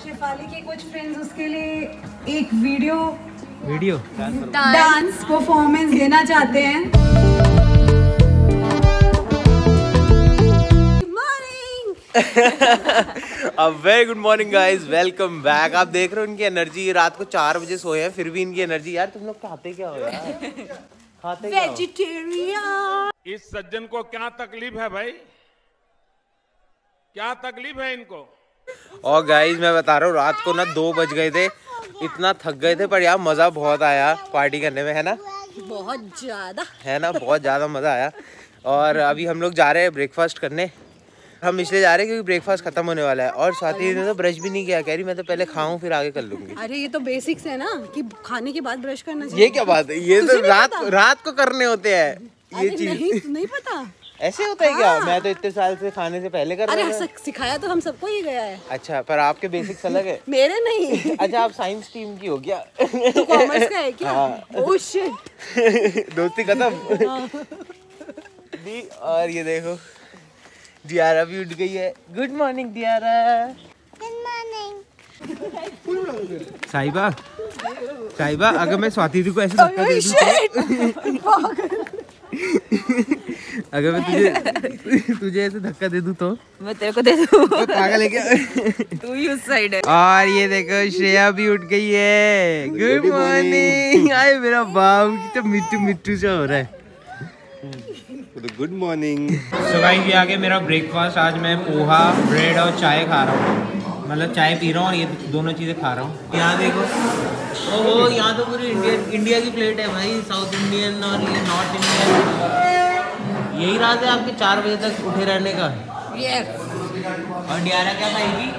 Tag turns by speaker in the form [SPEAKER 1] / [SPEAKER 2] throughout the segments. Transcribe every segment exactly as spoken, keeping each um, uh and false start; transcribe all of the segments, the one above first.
[SPEAKER 1] शेफाली के कुछ फ्रेंड्स उसके लिए एक वीडियो
[SPEAKER 2] वीडियो
[SPEAKER 1] डांस परफॉर्मेंस देना चाहते हैं।
[SPEAKER 2] अब very good morning guys, welcome back. आप देख रहे हो इनकी एनर्जी, रात को चार बजे सोए हैं फिर भी इनकी एनर्जी। यार तुम लोग खाते क्या हो यार? खाते क्या हो?
[SPEAKER 1] वेजिटेरियन।
[SPEAKER 3] इस सज्जन को क्या तकलीफ है भाई, क्या तकलीफ है इनको?
[SPEAKER 2] और गाइज मैं बता रहा हूँ, रात को ना दो बज गए थे, इतना थक गए थे, पर यार मजा बहुत आया पार्टी करने में, है ना?
[SPEAKER 1] बहुत ज्यादा
[SPEAKER 2] है ना, बहुत ज्यादा मजा आया। और अभी हम लोग जा रहे हैं ब्रेकफास्ट करने। हम इसलिए जा रहे हैं क्योंकि ब्रेकफास्ट खत्म होने वाला है। और स्वाति ने तो ब्रश भी नहीं किया, कह रही मैं तो पहले खाऊं फिर आगे कर लूंगी।
[SPEAKER 1] अरे ये तो बेसिक्स है ना कि खाने के बाद ब्रश करना चाहिए।
[SPEAKER 2] ये क्या बात है? ये तो रात रात को करने होते हैं ये चीज।
[SPEAKER 1] नहीं, नहीं पता
[SPEAKER 2] ऐसे होता है क्या? मैं तो इतने साल से खाने से पहले कर रहा हूँ।
[SPEAKER 1] अरे सिखाया तो हम सबको ही गया है।
[SPEAKER 2] अच्छा, पर आपके बेसिक्स अलग है।
[SPEAKER 1] मेरे नहीं।
[SPEAKER 2] अच्छा, आप साइंस टीम की हो क्या?
[SPEAKER 1] तो कॉमर्स का है क्या? Oh shit.
[SPEAKER 2] दोस्ती खत्म। दी और ये देखो दियारा भी उठ गई है। Good morning Diyara.
[SPEAKER 4] Good morning.
[SPEAKER 2] Sahiba, Sahiba अगर मैं स्वाति दी को ऐसे धक्का दे दूं, अगर मैं तुझे तुझे ऐसे धक्का दे दूं तो
[SPEAKER 1] मैं तेरे को दे दूं।
[SPEAKER 2] पागल है क्या?
[SPEAKER 1] तू ही उस साइड है।
[SPEAKER 2] और ये देखो श्रेया भी उठ गई है। Good morning. आए मेरा बाबू कितना मिट्टू मिट्टू सा हो रहा है।
[SPEAKER 5] Good morning.
[SPEAKER 2] सो गाइस ये आ गया मेरा ब्रेकफास्ट। आज मैं पोहा, ब्रेड और चाय खा रहा हूँ, मतलब चाय पी रहा हूँ और ये दोनों चीज़ें खा रहा हूँ। यहाँ देखो, ओहो यहाँ तो पूरी इंडिया इंडिया की प्लेट है भाई, साउथ इंडियन और ये नॉर्थ इंडियन। यही राज है आपके चार बजे तक उठे रहने का।
[SPEAKER 1] यस।
[SPEAKER 2] और डियारा क्या खाएगी?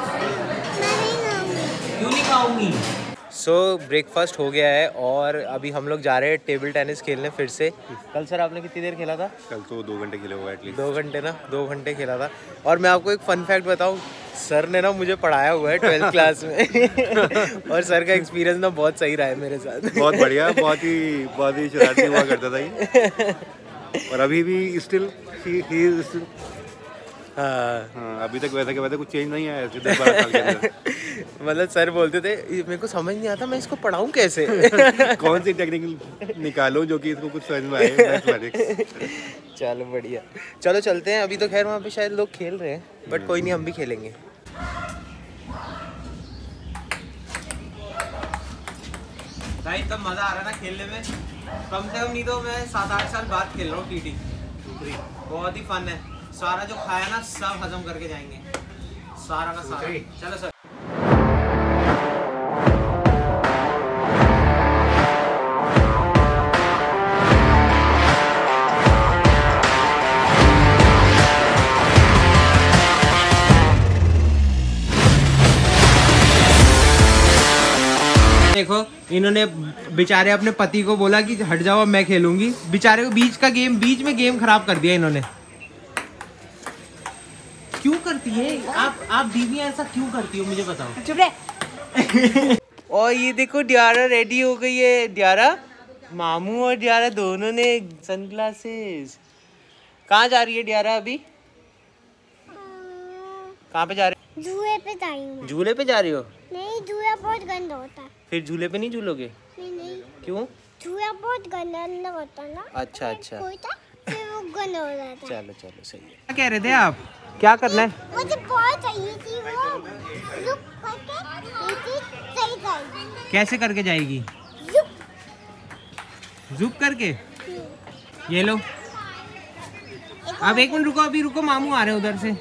[SPEAKER 2] क्यों नहीं खाऊंगी? सो so, ब्रेकफास्ट हो गया है और अभी हम लोग जा रहे हैं टेबल टेनिस खेलने फिर से। कल सर आपने कितनी देर खेला था?
[SPEAKER 5] कल तो दो घंटे खेले होगा एटलीस्ट।
[SPEAKER 2] दो घंटे ना, दो घंटे खेला था। और मैं आपको एक फन फैक्ट बताऊं, सर ने ना मुझे पढ़ाया हुआ है ट्वेल्थ क्लास में। और सर का एक्सपीरियंस ना बहुत सही रहा है मेरे साथ।
[SPEAKER 5] बहुत बढ़िया, बहुत ही बहुत ही शरारती हुआ करता था ये। और अभी भी स्टिल ही इज स्टिल। हाँ, अभी तक वैसा के वैसा कुछ चेंज नहीं आया दस बारह साल के अंदर।
[SPEAKER 2] मतलब सर बोलते थे मेरे को समझ नहीं आता मैं इसको पढ़ाऊं कैसे।
[SPEAKER 5] कौन सी टेक्निक निकालो जो कि इसको कुछ समझ में आए।
[SPEAKER 2] चलो बढ़िया, चलो चलते हैं। अभी तो खैर वहाँ पे शायद लोग खेल रहे हैं, बट कोई नहीं, हम भी खेलेंगे। भाई तब मजा आ रहा है ना खेलने में। कम से कम नहीं तो मैं सात आठ साल बाद खेल रहा हूँ टीटी। बहुत ही फन है। सारा जो खाया ना सब हजम करके जाएंगे, सारा का सारा। चलो सर। देखो इन्होंने बेचारे अपने पति को बोला कि हट जाओ मैं खेलूंगी, बेचारे को बीच का गेम बीच में गेम खराब कर दिया इन्होंने। क्यों करती है आप आप बीवियां ऐसा क्यों करती हो, मुझे बताओ।
[SPEAKER 1] चुप रह।
[SPEAKER 2] और ये देखो डियारा रेडी हो गई है। डियारा, मामू और डियारा दोनों ने सनग्लासेस। कहाँ जा रही है डियारा अभी? कहाँ पे जा रही?
[SPEAKER 4] झूले पे जा रही हूँ।
[SPEAKER 2] झूले पे जा रही हो?
[SPEAKER 4] नहीं, झूला बहुत गंदा होता है।
[SPEAKER 2] फिर झूले पे नहीं झूलोगे?
[SPEAKER 4] नहीं नहीं,
[SPEAKER 2] क्यों?
[SPEAKER 4] झूला बहुत गंदा अंदर होता है ना।
[SPEAKER 2] अच्छा अच्छा,
[SPEAKER 4] कोई था फिर वो गंदा हो जाता है।
[SPEAKER 2] चलो चलो सही है। क्या कह रहे थे आप? क्या करना है?
[SPEAKER 4] मुझे बहुत चाहिए थी वो लुक करके ये चीज सही जाएगी।
[SPEAKER 2] कैसे करके जाएगी?
[SPEAKER 4] लुक
[SPEAKER 2] जुक करके। ये लो, अब एक मिनट रुको, अभी रुको, मामू आ रहे हैं उधर से।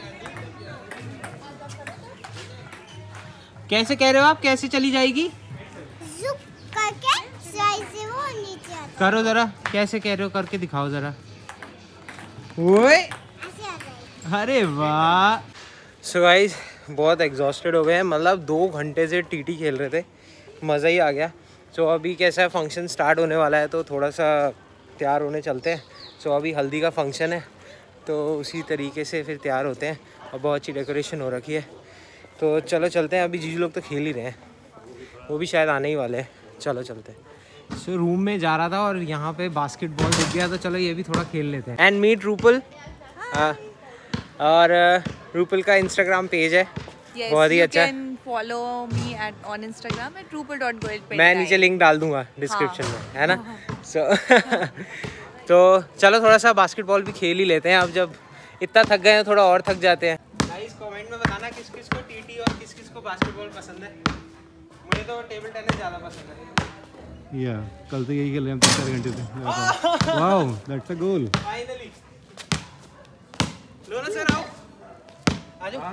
[SPEAKER 2] कैसे कह रहे हो आप, कैसे चली जाएगी?
[SPEAKER 4] लुक करके सही से वो नीचे आता है।
[SPEAKER 2] करो जरा, कैसे कह रहे हो, करके दिखाओ जरा। ओए
[SPEAKER 4] ऐसे आ जाएगी।
[SPEAKER 2] अरे वाह। सो गाइस बहुत एग्जॉस्टेड हो गए हैं, मतलब दो घंटे से टीटी खेल रहे थे, मज़ा ही आ गया। सो so, अभी कैसा है, फंक्शन स्टार्ट होने वाला है तो थोड़ा सा तैयार होने चलते हैं। सो so, अभी हल्दी का फंक्शन है तो उसी तरीके से फिर तैयार होते हैं और बहुत अच्छी डेकोरेशन हो रखी है। तो चलो चलते हैं। अभी जीजू लोग तो खेल ही रहे हैं, वो भी शायद आने ही वाले हैं। चलो चलते हैं। सो so, रूम में जा रहा था और यहाँ पे बास्केटबॉल दिख गया तो चलो ये भी थोड़ा खेल लेते हैं। And meet Rupal. और रूपल का इंस्टाग्राम पेज है, बहुत ही अच्छा।
[SPEAKER 1] follow me at on Instagram at rupal dot goel.
[SPEAKER 2] मैं नीचे लिंक डाल दूंगा डिस्क्रिप्शन में, है ना? सो तो चलो थोड़ा सा बास्केटबॉल भी खेल ही लेते हैं। अब जब इतना थक गए हैं थोड़ा और थक जाते हैं। गाइस कमेंट में बताना किस किस को टीटी और किस किस को बास्केटबॉल पसंद है। मुझे तो टेबल टेनिस ज़्यादा पसंद है।
[SPEAKER 5] या कल तो यही खेल रहे हैं तीन चार घंटे से। Wow that's a goal.
[SPEAKER 2] Finally लो ना सर, आओ आ जाओ।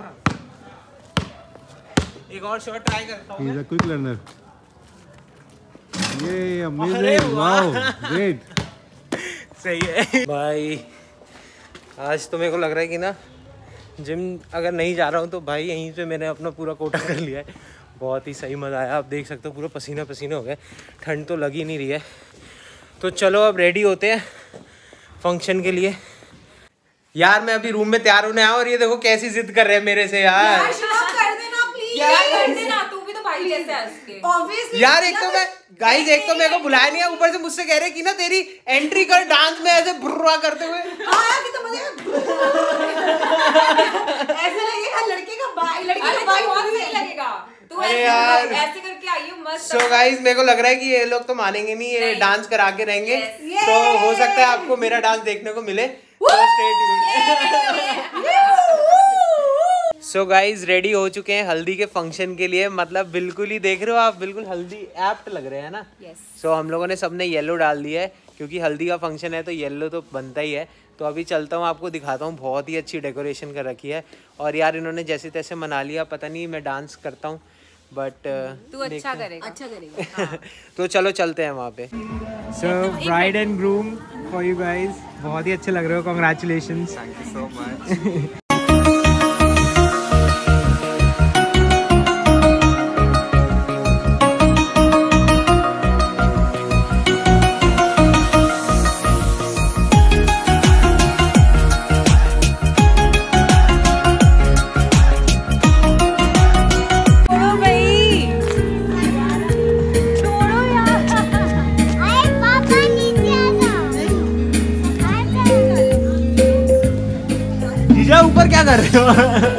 [SPEAKER 2] एक और शॉट ट्राई करता हूं।
[SPEAKER 5] He is a quick learner. ये अमेजिंग, वाओ ग्रेट।
[SPEAKER 2] सही है भाई। आज तो मेरे को लग रहा है कि ना जिम अगर नहीं जा रहा हूँ तो भाई यहीं पे मैंने अपना पूरा कोटा कर लिया है। बहुत ही सही मज़ा आया। आप देख सकते हो पूरा पसीना पसीना हो गया। ठंड तो लग ही नहीं रही है। तो चलो अब रेडी होते हैं फंक्शन के लिए। यार मैं अभी रूम में तैयार होने आया और ये देखो कैसी जिद कर रहे हैं मेरे से यार।
[SPEAKER 1] कर देना प्लीज।
[SPEAKER 6] क्या कर देना, तू भी तो भाई जैसे है उसके।
[SPEAKER 1] Obviously
[SPEAKER 2] यार एक तो मैं गाइस एक तो मेरे को बुलाया नहीं है, ऊपर से मुझसे कह रहे कि ना तेरी एंट्री कर डांस में ऐसे भुर्रा करते हुए।
[SPEAKER 1] हाँ कि तो मुझे ऐसे लगेगा लड़के का भाई, लड़की
[SPEAKER 6] अरे
[SPEAKER 1] का भाई
[SPEAKER 6] तो और सही लगेगा। तू
[SPEAKER 2] अरे
[SPEAKER 6] ऐसे
[SPEAKER 2] यार।
[SPEAKER 6] ऐसे करके आई हो मस्त।
[SPEAKER 2] सो गाइस मेरे को लग रहा है कि ये लोग तो मानेंगे नहीं, ये
[SPEAKER 6] नहीं।
[SPEAKER 2] डांस करा के रहेंगे।
[SPEAKER 6] Yes.
[SPEAKER 2] तो हो सकता है आपको मेरा डांस देखने को मिले। सो गाइज रेडी हो चुके हैं हल्दी के फंक्शन के लिए। मतलब बिल्कुल ही देख रहे हो आप, बिल्कुल हल्दी एप्ट लग रहे हैं ना।
[SPEAKER 6] Yes.
[SPEAKER 2] सो so, हम लोगों ने सबने येलो डाल दिया है क्योंकि हल्दी का फंक्शन है तो येलो तो बनता ही है। तो अभी चलता हूँ आपको दिखाता हूँ। बहुत ही अच्छी डेकोरेशन कर रखी है और यार इन्होंने जैसे तैसे मना लिया। पता नहीं मैं डांस करता हूँ बट
[SPEAKER 6] तू अच्छा करेगा।
[SPEAKER 1] अच्छा करेगा।
[SPEAKER 2] तो चलो चलते हैं वहाँ पे। So bride and groom for you guys, बहुत ही अच्छे लग रहे हो। Congratulations.
[SPEAKER 7] Thank you so much.
[SPEAKER 4] अरे पापा नीचे आ जाओ।
[SPEAKER 2] जीजा ऊपर क्या कर रहे हो?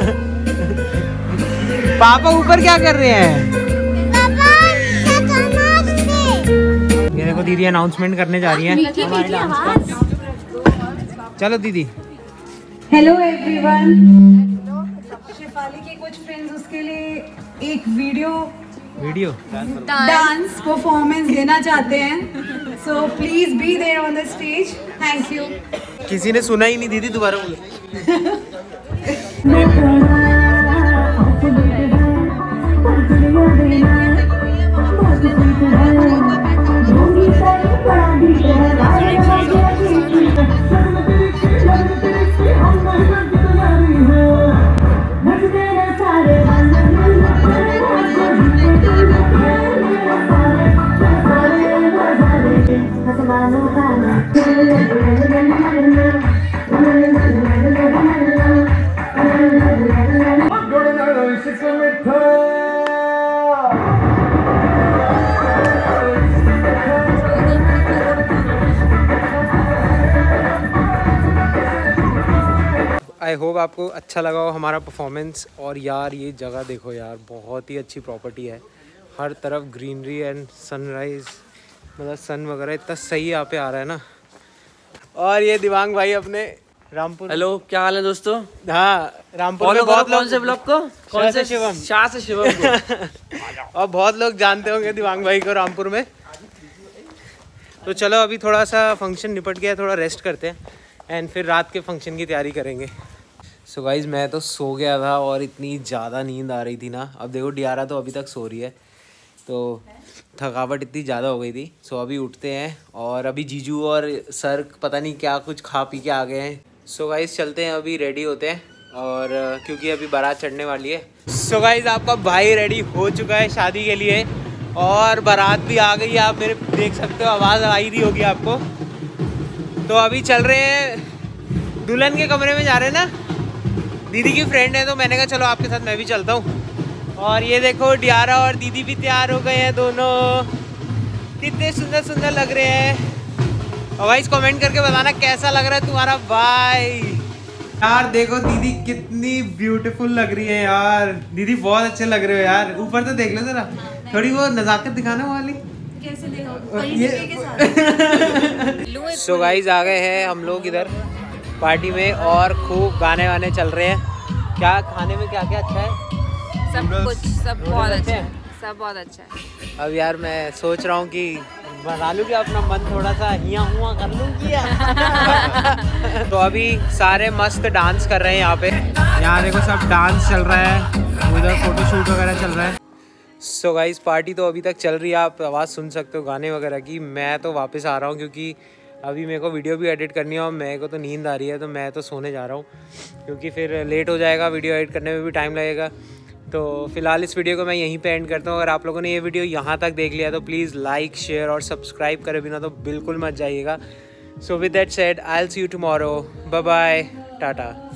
[SPEAKER 2] पापा ऊपर क्या कर रहे हैं?
[SPEAKER 4] पापा नीचे तो नाचते।
[SPEAKER 2] ये देखो दीदी अनाउंसमेंट करने जा रही हैं हमारे डांस का। चलो दीदी।
[SPEAKER 8] Hello everyone. शिफाली के कुछ फ्रेंड्स उसके लिए एक वीडियो
[SPEAKER 2] वीडियो
[SPEAKER 8] डांस परफॉर्मेंस देना चाहते हैं। So please be there on the stage. Thank you.
[SPEAKER 2] किसी ने सुना ही नहीं। दीदी दोबारा बोलो। आई होप आपको अच्छा लगा हो हमारा परफॉर्मेंस। और यार ये जगह देखो यार, बहुत ही अच्छी प्रॉपर्टी है। हर तरफ ग्रीनरी एंड सनराइज, मतलब सन वगैरह इतना सही यहाँ पे आ रहा है ना। और ये दिवांग भाई अपने रामपुर।
[SPEAKER 9] हेलो, क्या हाल है दोस्तों?
[SPEAKER 2] हाँ रामपुर
[SPEAKER 9] फॉलो
[SPEAKER 2] में बहुत
[SPEAKER 9] करो। कौन
[SPEAKER 2] लोग
[SPEAKER 9] से ब्लॉग को? कौन से?
[SPEAKER 2] शिवम।
[SPEAKER 9] शाह से शिवम को।
[SPEAKER 2] और बहुत लोग जानते होंगे दिवांग भाई को रामपुर में। तो चलो अभी थोड़ा सा फंक्शन निपट गया, थोड़ा रेस्ट करते हैं एंड फिर रात के फंक्शन की तैयारी करेंगे। सो गाइज मैं तो सो गया था और इतनी ज़्यादा नींद आ रही थी ना। अब देखो डियारा तो अभी तक सो रही है, तो थकावट इतनी ज़्यादा हो गई थी। सो अभी उठते हैं और अभी जीजू और सर पता नहीं क्या कुछ खा पी के आ गए हैं। सो गाइज चलते हैं, अभी रेडी होते हैं और क्योंकि अभी बारात चढ़ने वाली है। सो गाइज आपका भाई रेडी हो चुका है शादी के लिए और बारात भी आ गई है। आप मेरे देख सकते हो, आवाज़ आई रही होगी आपको। तो अभी चल रहे हैं, दुल्हन के कमरे में जा रहे हैं ना। दीदी की फ्रेंड है तो मैंने कहा चलो आपके साथ मैं भी चलता हूँ। और ये देखो डियारा और दीदी भी तैयार हो गए हैं दोनों। कितने सुंदर सुंदर लग रहे हैं। और भाई कमेंट करके बताना कैसा लग रहा है तुम्हारा भाई। यार देखो दीदी कितनी ब्यूटीफुल लग रही है यार। दीदी बहुत अच्छे लग रहे हो यार। ऊपर तो देख लो जरा, थोड़ी वो नजाकत दिखाना वाली।
[SPEAKER 1] कैसे देखो
[SPEAKER 2] सो गाइस आ गए हैं हम लोग इधर पार्टी में और खूब गाने वाने चल रहे हैं। क्या खाने में क्या क्या अच्छा है?
[SPEAKER 6] सब कुछ सब बहुत अच्छा है, सब बहुत अच्छा है।
[SPEAKER 2] अब यार मैं सोच रहा हूँ कि बना लूँ कि अपना मन थोड़ा सा हिया हुआ कर लूँ क्या? तो अभी सारे मस्त डांस कर रहे हैं यहाँ पे। यहाँ देखो सब डांस चल रहा है, उधर फोटोशूट वगैरह चल रहा है। सो गाइस पार्टी तो अभी तक चल रही है, आप आवाज़ सुन सकते हो गाने वगैरह की। मैं तो वापस आ रहा हूँ क्योंकि अभी मेरे को वीडियो भी एडिट करनी है और मेरे को तो नींद आ रही है, तो मैं तो सोने जा रहा हूँ क्योंकि फिर लेट हो जाएगा, वीडियो एडिट करने में भी टाइम लगेगा। तो फिलहाल इस वीडियो को मैं यहीं पे एंड करता हूँ। अगर आप लोगों ने ये वीडियो यहाँ तक देख लिया तो प्लीज़ लाइक शेयर और सब्सक्राइब करे बिना तो बिल्कुल मत जाइएगा। So with that said I will see you tomorrow, bye bye, Tata.